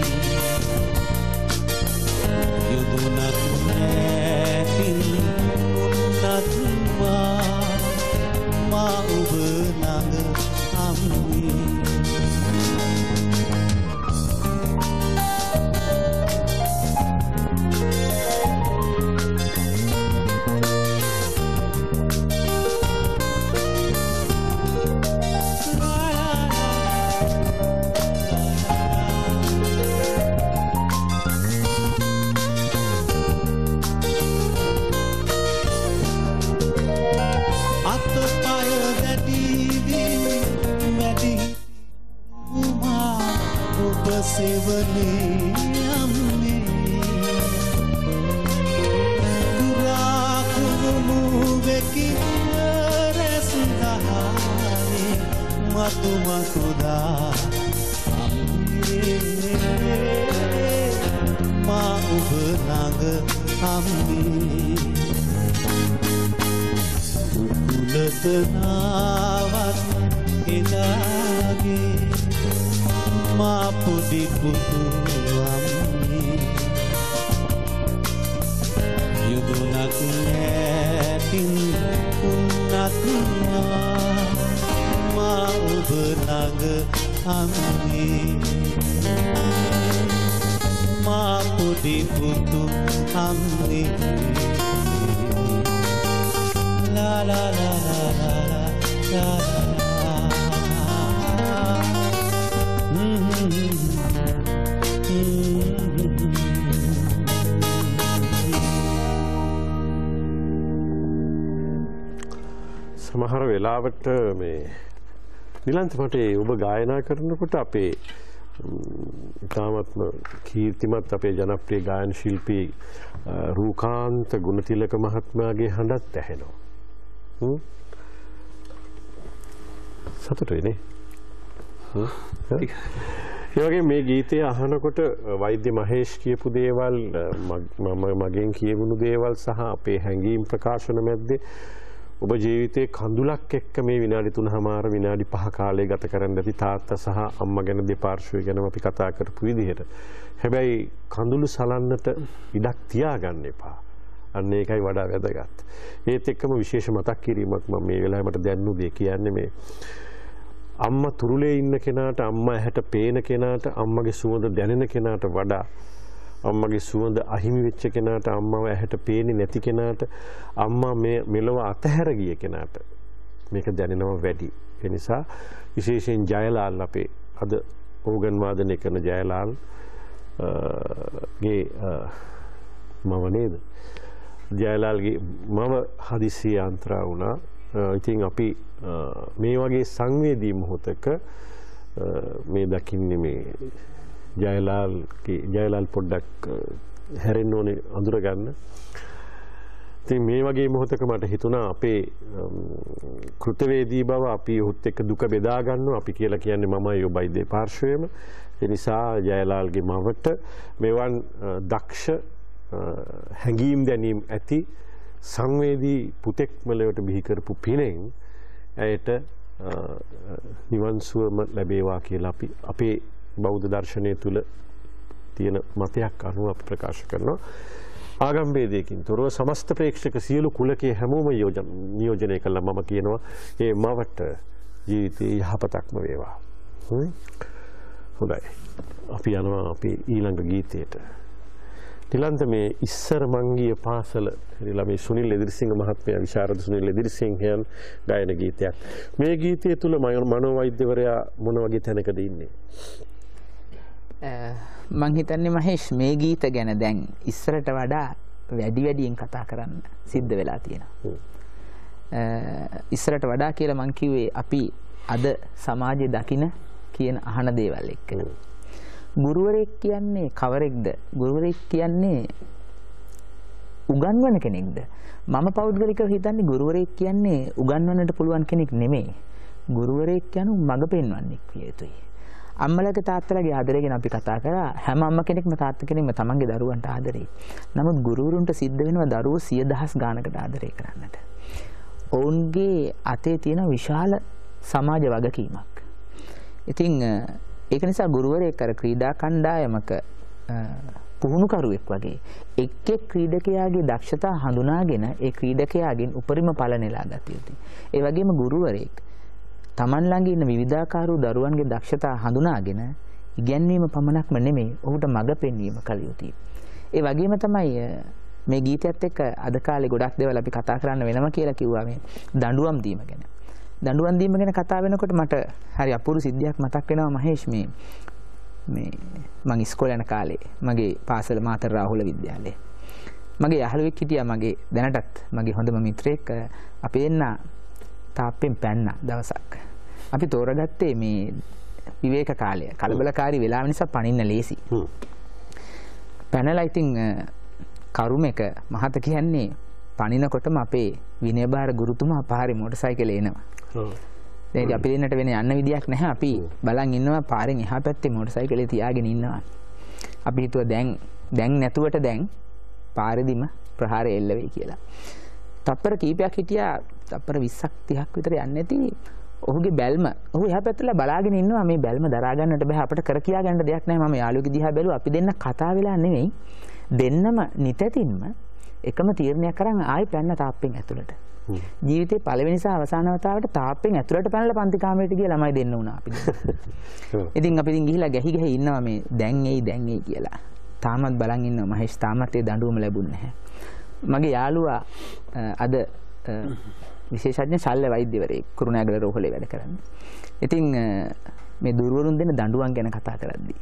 යොදුනක් නැතින් උන්නත් මා මා ඔබ ළඟ අම්මේ සෙවනේ අම්මේ කුරා කුමු වෙකින් රැස් දහාවේ මතු මතුදා අම්මේ මා ඔබ ළඟ අම්මේ උකුලත නාවත් එදාගේ මා පුඩි පුතු අම්මේ යොදුනක් නැතින් උන්නත් මා ඔබ ළඟ අම්මේ මා පුඩි පුතු අම්මේ ලා ලා ලා ලා ලා සමහර වෙලාවට මේ නිලන්ත මට ඔබ ගායනා කරනකොට අපේ ඉතාමත්ම කීර්තිමත් අපේ ජනප්‍රිය ගායන ශිල්පී රූකාන්ත ගුණතිලක මහත්මයාගේ හඬත් ඇහෙනවා. හ්ම් සතුටුයි නේ? හ්ම් ඒ වගේ මේ ගීතය අහනකොට වෛද්‍ය මහේෂ් කියපු දේවල් මම මගෙන් කියවුණු දේවල් සහ අපේ හැඟීම් ප්‍රකාශන මැද්දේ ඔබ ජීවිතේ කඳුලක් එක්ක මේ විනාඩි තුනමාර විනාඩි පහ කාලය ගත කරන්න ඇති තාත්තා සහ අම්මා ගැන දෙපාර්ශ්වය ගැන අපි කතා කරපු විදිහට. හැබැයි කඳුළු සලන්නට ඉඩක් තියාගන්න එපා. අන්න ඒකයි වඩා වැදගත්. ඒත් එක්කම විශේෂ මතක් කිරීමක් මම මේ වෙලාවේ මට දැන්නු දෙය කියන්නේ මේ අම්මා තුරුලේ ඉන්න කෙනාට අම්මා ඇහැට පේන කෙනාට අම්මගේ සුවඳ දැනෙන කෙනාට වඩා අම්මගේ සුවඳ අහිමි වෙච්ච කෙනාට අම්මව ඇහැට පේන්නේ නැති කෙනාට අම්මා මේ මෙලව අතහැර ගිය කෙනාට මේක දැනෙනවා වැඩි. ඒ නිසා විශේෂයෙන් ජයලාල් අපේ අද ඕගන් වාදනය කරන ජයලාල් ගේ මව නේද? ජයලාල්ගේ මව හදිසිය අන්තරා වුණා. ඉතින් අපි මේ වගේ සංවේදී මොහොතක මේ දකින්නේ මේ ජයලාල් ජයලාල් පොඩ්ඩක් හැරෙන්න ඕනේ අඳුර ගන්න. ඉතින් මේ වගේ මොහොතක මට හිතුණා අපේ කෘතවේදී බව අපි ඔහුත් එක්ක දුක බෙදා ගන්නවා. අපි කියලා කියන්නේ මමයි ඔබයි දෙපාර්ශ්වයේම. ඒ නිසා ජයලාල්ගේ මවට මෙවන් දක්ෂ හැඟීම් දැනීම් ඇති සංවේදී පුතෙක් මලයට බිහි කරපු පිනෙන් ඇයට නිවන් සුවම ලැබේවා කියලා අපි අපේ බෞද්ධ දර්ශනය තුල තියෙන මතයක් අනුව අපි ප්‍රකාශ කරනවා. ආගම් ભેදයකින් තොරව සමස්ත ප්‍රේක්ෂක සියලු කුලකයේ හැමෝම නියෝජනය කළා මම කියනවා මේ මවට ජීවිතේ යහපතක්ම වේවා. හොඳයි. අපි යනවා අපේ ඊළඟ ගීතයට. නිලන්ත මේ ඉස්සර මංගිය පාසල ළමයි සුනිල් එදිරිසිංහ මහත්මයා විශාරද සුනිල් එදිරිසිංහයන් ගායන ගීතයක්. මේ ගීතය තුල මනෝවෛද්‍යවරයා මොන වගේ තැනකද ඉන්නේ? මං හිතන්නේ මහේෂ් මේ ගීත ගැන දැන් ඉස්සරට වඩා වැඩි වැඩියෙන් කතා කරන්න සිද්ධ වෙලා තියෙනවා. ඉස්සරට වඩා කියලා මං කිව්වේ අපි අද සමාජයේ දකින කියන අහන දේවල් එක්ක. ගුරුවරයෙක් කියන්නේ කවරෙක්ද? ගුරුවරයෙක් කියන්නේ උගන්වන කෙනෙක්ද? මම පෞද්ගලිකව හිතන්නේ ගුරුවරයෙක් කියන්නේ උගන්වන්නට පුළුවන් කෙනෙක් නෙමෙයි. ගුරුවරයෙක් කියන්නේ මඟ පෙන්වන්නෙක් විය යුතුයි. අම්මලගේ තාත්තලගේ ආදරය ගැන අපි කතා කරා. හැම අම්ම කෙනෙක්ම තාත්තා කෙනෙක්ම තමන්ගේ දරුවන්ට ආදරෙයි. නමුත් ගුරුවරුන්ට සිද්ධ වෙනවා දරුවෝ සිය දහස් ගානකට ආදරය කරන්නට. ඔවුන්ගේ අතේ තියෙන විශාල සමාජ වගකීමක්. ඉතින් ඒක නිසා ගුරුවරයෙක් අර ක්‍රීඩා කණ්ඩායමක පුහුණුකරුවෙක් වගේ එක් එක් ක්‍රීඩකයාගේ දක්ෂතා හඳුනාගෙන ඒ ක්‍රීඩකයාගෙන් උපරිම ඵල නෙලා ගත යුතුයි. ඒ වගේම ගුරුවරයෙක් තමන් ළඟ ඉන්න විවිධාකාර වූ දරුවන්ගේ දක්ෂතා හඳුනාගෙන ඉගැන්වීම පමණක්ම නෙමෙයි ඔහුට මඟ පෙන්වීම කළ යුතුයි. ඒ වගේම තමයි මේ ගීතයත් එක්ක අද කාලේ ගොඩක් දේවල් අපි කතා කරන්න වෙනම කියලා කිව්වා මේ දඬුවම් දීම ගැන. දඬුවම් දීම ගැන කතා වෙනකොට මට හරි අපූර්ව සිද්ධියක් මතක් වෙනවා මහේෂ් මේ මේ මම ඉස්කෝලේ යන කාලේ මගේ පාසල මාතර රාහුල විද්‍යාලයේ මගේ යහළුවෙක් හිටියා මගේ දැනටත් මගේ හොඳම මිත්‍රයෙක් අපි එන්න තාප්පෙන් පැන්න දවසක් අපි තෝරගත්තේ මේ විවේක කාලය කලබලකාරී වෙලාව නිසා පණින්න ලේසි පැනලා ඉතින් කරුම එක මහත කියන්නේ පණිනකොටම අපේ විනයබාර ගුරුතුමා පාරේ මොටර් සයිකලේ එනවා දැන් අපි දෙන්නට වෙන යන්න විදියක් නැහැ. අපි බලන් ඉන්නවා පාරෙන් එහා පැත්තේ මොටර් සයිකලේ තියාගෙන ඉන්නවා. අපි හිතුවා දැන් දැන් නැතුවට දැන් පාරෙදිම ප්‍රහාරය එල්ල වෙයි කියලා. තප්පර කීපයක් හිටියා. තප්පර විස්සක් තිහක් විතර යන්නේ නැති. ඔහුගේ බැල්ම ඔහු එහා පැත්තට බලාගෙන ඉන්නවා. මේ බැල්ම දරා ගන්නට බෑ. අපිට කර කියා ගන්න දෙයක් නැහැ. මම යාළුවෙක් දිහා බැලුවා. අපි දෙන්න කතා වෙලා නෙවෙයි. දෙන්නම නිතැතින්ම එකම තීරණයක් කරන් ආයි පැන්න තාප්පෙන් ඇතුළට. ජීවිතේ පළවෙනි සහ අවසාන වතාවට තාප්පෙන් ඇතුළට පැනලා පන්ති කාමරයට ගිය ළමයි දෙන්න උනා අපි. ඉතින් අපි ඉතින් ගිහිලා ගැහි ගැහි ඉන්නවා මේ දැන් එයි දැන් එයි කියලා. තාමත් බලන් ඉන්නවා මහේෂ් තාමත් ඒ දඬුවම ලැබුණේ නැහැ. මගේ යාළුවා අද විශේෂඥ ශල්‍ය වෛද්‍යවරයෙක් කුරුණෑගල රෝහලේ වැඩ කරන්නේ. ඉතින් මේ දුර්වලුන් දෙන දඬුවම් ගැන කතා කරද්දී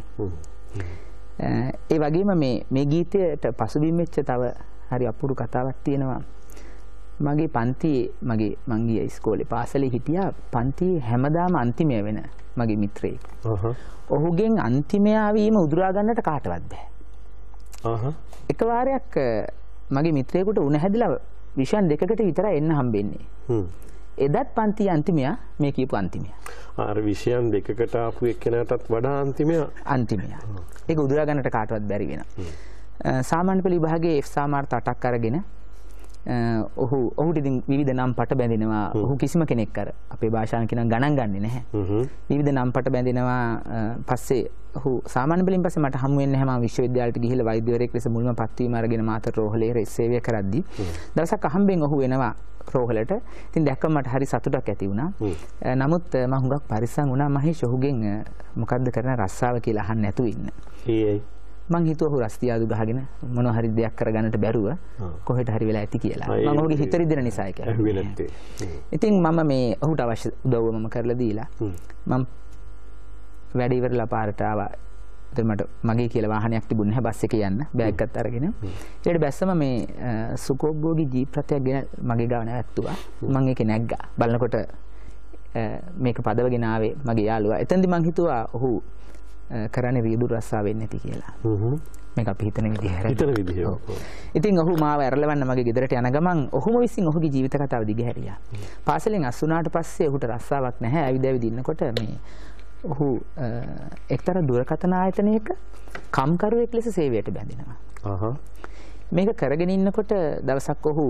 ඒ වගේම මේ මේ ගීතයට පසුබිම් වෙච්ච තව හරි අපූර්ව කතාවක් තියෙනවා. මගේ පන්තියේ මගේ මං ගිය ඉස්කෝලේ පාසලේ හිටියා පන්තියේ හැමදාම අන්තිමය වෙන මගේ මිත්‍රයෙක්. ඔහුගෙන් අන්තිමයා වීම උදුරා ගන්නට කාටවත් බෑ. එක වාරයක් මගේ මිත්‍රයෙකුට උණ හැදිලා විෂන් දෙකකට විතරයි එන්න හම්බෙන්නේ. එදත් පන්තියේ අන්තිමයා මේ කියපු අන්තිමයා. අර විෂයන් දෙකකට ආපු එක්කෙනාටත් වඩා අන්තිමයා අන්තිමයා. ඒක උදුරා ගන්නට කාටවත් බැරි වෙනවා. සාමාන්‍ය පෙළ විභාගයේ F සාමාර්ථ අටක් අරගෙන ඔහු ඔහුට ඉතින් විවිධ නම් පට බැඳෙනවා. ඔහු කිසිම කෙනෙක් අර අපේ භාෂාවෙන් කියන ගණන් ගන්නේ නැහැ. විවිධ නම් පට බැඳෙනවා. පස්සේ ඔහු සාමාන්‍ය පෙළින් පස්සේ මට හමු වෙන්නේ නැහැ. මම විශ්වවිද්‍යාලයට ගිහිල්ලා වෛද්‍යවරයෙක් ලෙස මුල්ම පත්වීම අරගෙන මාතර රෝහලේ සේවය කරද්දී දවසක් අහම්බෙන් ඔහු එනවා රෝහලට. ඉතින් දැක්කම මට හරි සතුටක් ඇති වුණා. නමුත් මම හුඟක් පරිස්සම් වුණා මහේෂ් ඔහුගෙන් මොකද්ද කරන රස්සාව කියලා අහන්න නැතුව ඉන්න. ඒයි මං හිතුවා ඔහු රස්තියාදු ගහගෙන මොනවා හරි දෙයක් කරගන්නට බැරුව කොහෙට හරි වෙලා ඇති කියලා. මම ඔහුගේ හිත රිදෙන නිසා ඒක. ඉතින් මම මේ ඔහුට අවශ්‍ය උදව්ව මම කරලා දීලා මම වැඩ ඉවරලා පාරට ආවා. එතන මට මගේ කියලා වාහනයක් තිබුණේ නැහැ බස් එකේ යන්න බෑග් එකත් අරගෙන. ඊට බැස්සම මේ සුකෝබ්බෝගේ ජීප් රථයක් ගෙන මගේ ගාව නැවැත්තුවා. මම ඒකේ නැග්ගා. බලනකොට මේක පදවගෙන ආවේ මගේ යාළුවා. එතෙන්දී මං හිතුවා ඔහු කරන්නේ රියදුරු රස්සාව වෙන්නේ නැති කියලා. මේක අපි හිතන විදිහ හැරෙන්න. හිතන විදිහ. ඉතින් ඔහු මාව ඇරලවන්න මගේ ගෙදරට යන ගමන් ඔහුම විසින් ඔහුගේ ජීවිත කතාව දිගහැරියා. පාසලෙන් අස් වුණාට පස්සේ ඔහුට රස්සාවක් නැහැ. ඇවිද ඇවිද ඉන්නකොට මේ ඔහු එක්තරා දුරකථන ආයතනයක කම්කරුවෙක් ලෙස සේවයට බැඳෙනවා. මේක කරගෙන ඉන්නකොට දවසක් ඔහු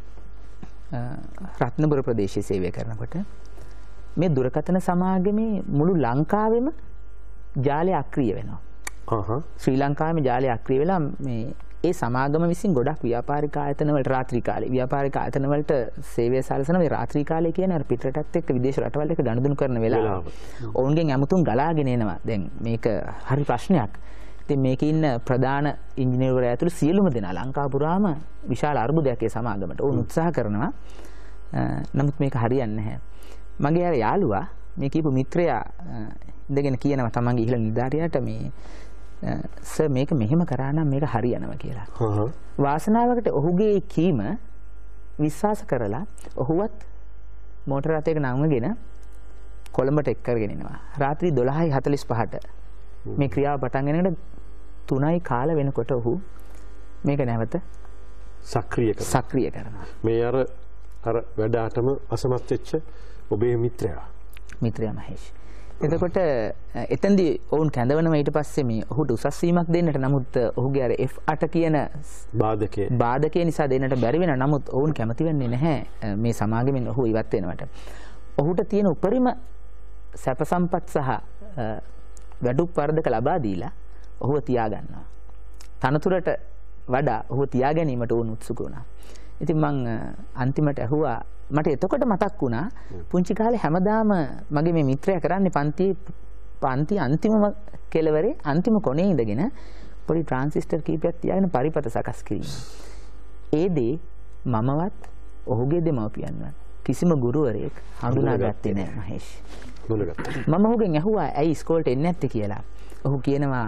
රත්නපුර ප්‍රදේශයේ සේවය කරනකොට මේ දුරකථන සමාගමේ මුළු ලංකාවෙම ජාලය අක්‍රිය වෙනවා. ශ්‍රී ලංකාවේ ජාලය අක්‍රිය වෙලා මේ ඒ සමාගම විසින් ගොඩක් ව්‍යාපාරික ආයතන වලට රාත්‍රී කාලේ ව්‍යාපාරික ආයතන වලට සේවය සැලසන මේ රාත්‍රී කාලේ කියන්නේ අර පිටරටත් එක්ක විදේශ රටවල් එක්ක ගනුදෙනු කරන වෙලාව. ඔවුන්ගෙන් ඇමතුම් ගලාගෙන එනවා. දැන් මේක හරි ප්‍රශ්නයක්. ඉතින් මේකේ ඉන්න ප්‍රධාන ඉංජිනේරුවරයා ඇතුළු සියලුම දෙනා ලංකාව පුරාම විශාල අර්බුදයක් ඒ සමාගමට. ඔවුන් උත්සාහ කරනවා. නමුත් මේක හරියන්නේ නැහැ. මගේ අර යාළුවා මේ කියපු මිත්‍රයා ඉඳගෙන කියනවා තමන්ගේ ඉහළ නිලධාරියාට මේ සර් මේක මෙහෙම කරා නම් මේක හරියනවා කියලා. වාසනාවකට ඔහුගේ කීම විශ්වාස කරලා ඔහුවත් මෝටර රථයක නංවගෙන කොළඹට එක් කරගෙන එනවා. රාත්‍රී දොළහයි හතළිස් පහට මේ ක්‍රියාව පටන් ගන්නකොට තුනයි කාල වෙනකොට ඔහු මේක නැවත සක්‍රිය කරනවා. සක්‍රිය කරනවා. මේ අර අර වැඩාටම අසමත් වෙච්ච ඔබේ මිත්‍රයා. මිත්‍රයා මහේෂ්. එතකොට එතෙන්දී ඔවුන් කැඳවනවා ඊට පස්සේ මේ ඔහුට උසස් වීමක් දෙන්නට. නමුත් ඔහුගේ අර එෆ් අට කියන බාධකේ බාධකේ නිසා දෙන්නට බැරි වෙනවා. නමුත් ඔවුන් කැමති වෙන්නේ නැහැ මේ සමාගමෙන් ඔහු ඉවත් වෙනවට. ඔහුට තියෙන උපරිම සැප සම්පත් සහ වැඩුප් වර්ධක ලබා දීලා ඔහුව තියාගන්නවා. තනතුරට වඩා ඔහුව තියා ගැනීමට වුණ උත්සුක වුණා. ඉතින් මං අන්තිමට ඇහුවා මට එතකොට මතක් වුණා පුංචි කාලේ හැමදාම මගේ මේ මිත්‍රයා කරන්නේ පන්ති පන්ති අන්තිම කෙළවරේ අන්තිම කොනේ ඉඳගෙන පොඩි ට්‍රාන්සිස්ටර් කීපයක් තියාගෙන පරිපත සකස් කිරීම. ඒ දේ මමවත් ඔහුගේ දෙමව්පියන්වත් කිසිම ගුරුවරයෙක් හඳුනාගත්තේ නැහැ මහේෂ්. මම ඔහුගෙන් ඇහුවා ඇයි ඉස්කෝලේට එන්නේ නැත්තේ කියලා. ඔහු කියනවා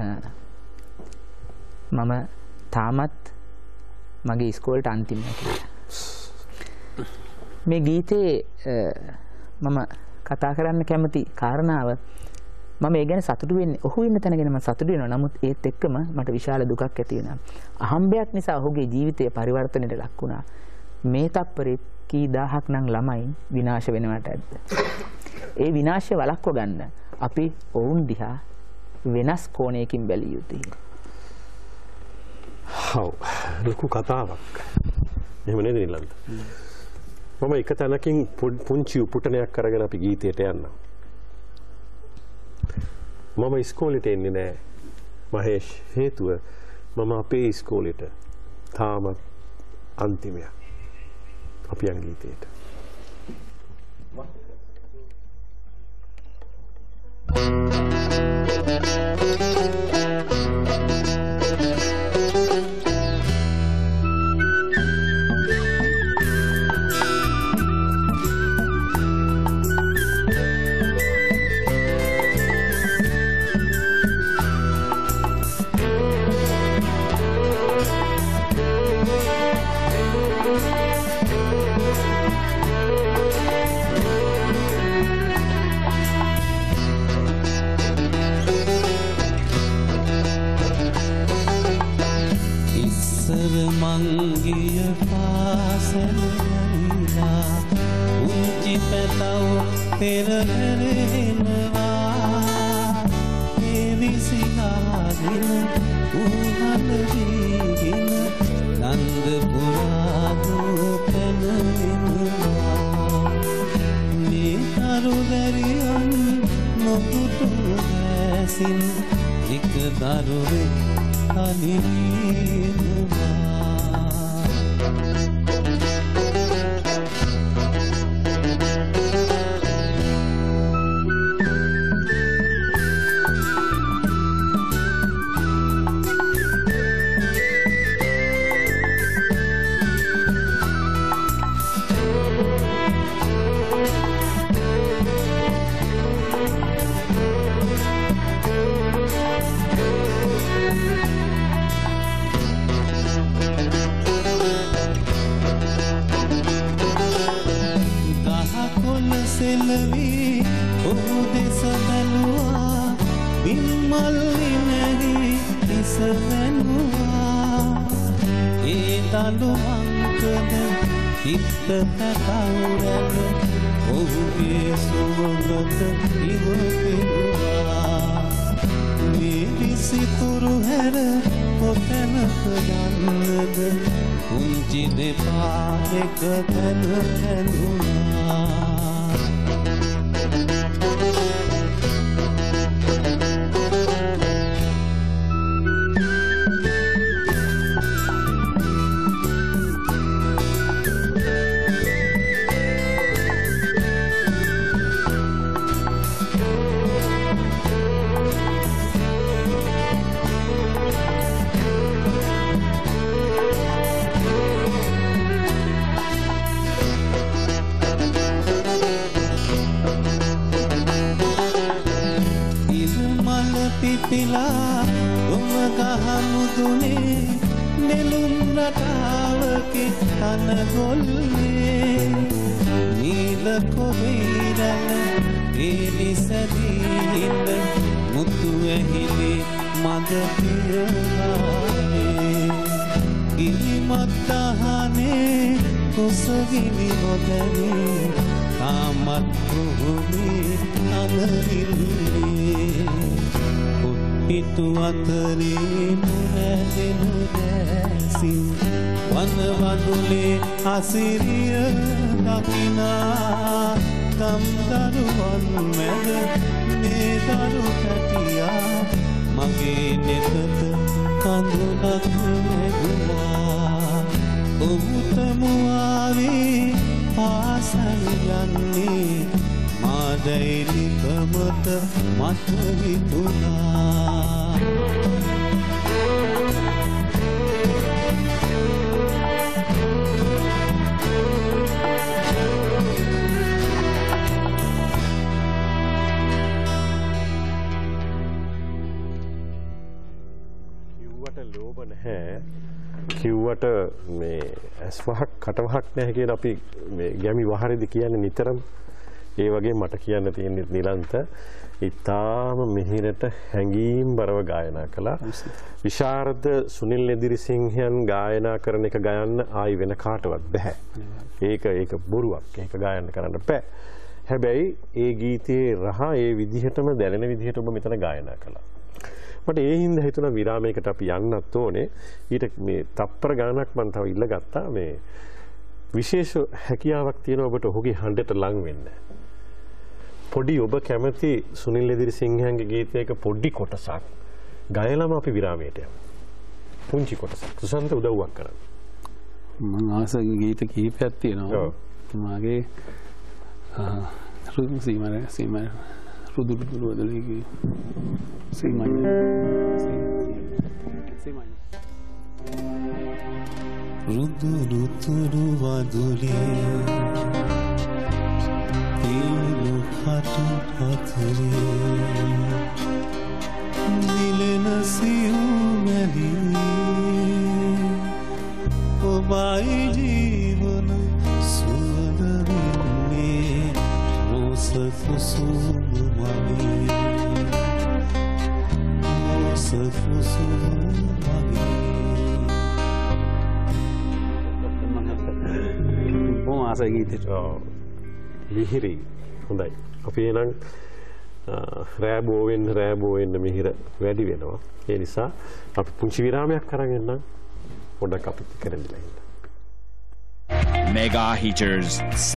මම තාමත් මගේ ඉස්කෝලේට අන්තිමයි කියලා. මේ ගීතේ මම කතා කරන්න කැමති කාරණාව මම ඒ ගැන සතුටු වෙන්නේ ඔහු ඉන්න තැන ගැන මම සතුටු වෙනවා. නමුත් ඒත් එක්කම මට විශාල දුකක් ඇති වෙනවා. අහම්බයක් නිසා ඔහුගේ ජීවිතය පරිවර්තනයට ලක් වුණා. මේ තප්පරේ කී දහහක් නම් ළමයි විනාශ වෙනවට ඇද්ද? ඒ විනාශය වළක්ව ගන්න අපි ඔවුන් දිහා වෙනස් කෝණයකින් බැලිය යුතුයි. හව් ලොකු කතාවක්. එහෙම නේද නිලන්ත? මම එක තැනකින් පුංචි උපුටනයක් අරගෙන අපි ගීතයට යන්නම්. මම ඉස්කෝලේට එන්නේ නැහැ මහේෂ්. හේතුව මම අපේ ඉස්කෝලේට තාමත් අන්තිමයක්. අපි යන් ගීතයට. මංගිය පාසල යනවා උන්චි පැතව පෙරහැරෙනවා ඒ විසිනාගෙන උහල දීගෙන නන්ද පුරාදුව පැනවෙනවා මේ තරුදරියන් නොපුටු දැසින් එක දරුවෙක් අනිනවා සෙලවී ඔහු දෙස බැලුවා බිම්මල්ලි නැහි ඉස වැනුවා ඒ දළු අංකද හිත පැකවුරැද ඔහුගේ සුවඳ ඉවපෙනුවා මේ විසිතුරු හැර කොතැනක යන්නද පුංචි දෙපා එක තැන ඇනුවා පිපිලා උම ගහමුදුනේ නෙළුම් රටාවකේ තන ගොල්ලේ නීල කොවිරල වේලි සැදීන්න මුතු ඇහිලි මද පිරලානේ ගිනිමත් දහනේ කුසගිනි නොදැනේ තාමත් කුහුමේ නලරිල්ලේ පිටු අතරේ නුරැදෙන දැසින් වන වඳුලේ අසිරිය දකිනා ගම්දරුවන් මැද මේ දරු පැටියා මගේ නෙතට කඳුලක් නැගුණා ඔහුටම ආවේ පාසල් යන්නේ මාදැයිලිකමට මට හිතුණා ලෝභ නැහැ කිව්වට මේ ඇස් වහක් කට වහක් නැහැ කියන අපි මේ ගැමි වහරේදී කියන්නේ නිතරම ඒ වගේ මට කියන්න තියෙන්නේ නිලන්ත ඊටාම මිහිරට හැංගීම් බරව ගායනා කළා විශාරද සුනිල් එදිරිසිංහයන් ගායනා කරන එක ගයන්න ආයි වෙන කාටවත් බෑ ඒක ඒක බොරුවක් ඒක ගායනා කරන්න බෑ හැබැයි ඒ ගීතයේ රහ ඒ විදිහටම දැනෙන විදිහට ඔබ මෙතන ගායනා කළා මට ඒ හින්දා හිතුණා විරාමයකට අපි යන්නත් ඕනේ ඊට මේ තප්පර ගණනක් මම තව ඉල්ල ගත්තා මේ විශේෂ හැකියාවක් තියෙන ඔබට ඔහුගේ හඬට ලං වෙන්න පොඩි ඔබ කැමති සුනිල් එදිරිසිංහයන්ගේ ගීතයක පොඩි කොටසක් ගයලාම අපි විරාමයට යමු පුංචි කොටසක් සුසන්ත උදව්වක් කරන්න මම ආසයි ගීත කිහිපයක් තියෙනවා මාගේ රුදු සීමර සීමර රුදු රුදු වදලේ සීමයි සීමයි රුදු රුතුරු වදුලේ තීලු කටු අතරේ නිලන සිව් මැලී ඔබයි ජීවන සුවඳ වෙන්නේ රෝස කුසුම මගේ රෝස කුසුම බොහොම ආසයි ගීතෙට මිහිරි හොඳයි අපි එනම් රෑබෝ වෙන්න රෑබෝ වෙන්න මිහිර වැඩි වෙනවා ඒ නිසා අපි පුංචි විරාමයක් කරන් එන්නම් පොඩ්ඩක් අපිත් කරන් ඉන්න Mega Heaters